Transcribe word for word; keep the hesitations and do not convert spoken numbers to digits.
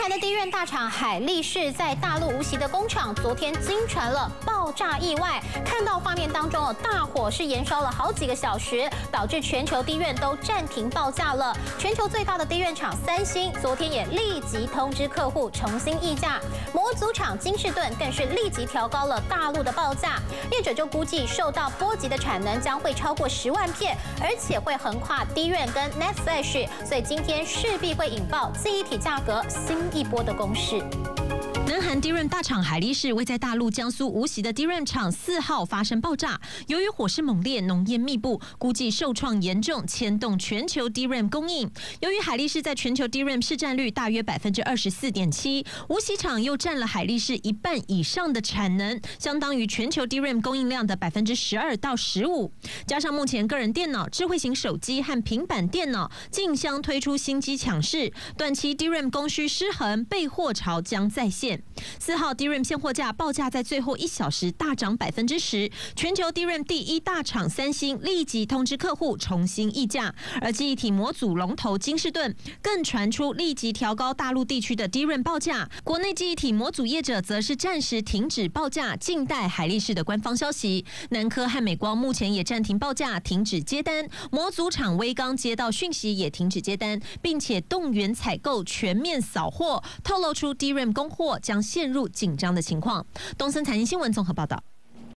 韩的低润大厂海力士在大陆无锡的工厂，昨天惊传了爆炸意外。看到画面当中哦，大火是延烧了好几个小时，导致全球低润都暂停报价了。全球最大的低润厂三星，昨天也立即通知客户重新议价。模组厂金士顿更是立即调高了大陆的报价。业者就估计，受到波及的产能将会超过十万片，而且会横跨低润跟 N A N D Flash， 所以今天势必会引爆记忆体价格新一波的攻势。 南韩低润大厂海力士位在大陆江苏无锡的低润厂四号发生爆炸，由于火势猛烈、浓烟密布，估计受创严重，牵动全球低润供应。由于海力士在全球低润市占率大约百分之二十四点七，无锡厂又占了海力士一半以上的产能，相当于全球低润供应量的百分之十二到十五。加上目前个人电脑、智慧型手机和平板电脑竞相推出新机抢市，短期低润供需失衡，备货潮将再现。四号 D RAM 现货价报价在最后一小时大涨百分之十，全球 D RAM 第一大厂三星立即通知客户重新议价，而记忆体模组龙头金士顿更传出立即调高大陆地区的 D RAM 报价，国内记忆体模组业者则是暂时停止报价，静待海力士的官方消息。南科和美光目前也暂停报价，停止接单，模组厂威刚接到讯息也停止接单，并且动员采购全面扫货，透露出 D RAM 供货将陷入紧张的情况。东森财经新闻综合报道。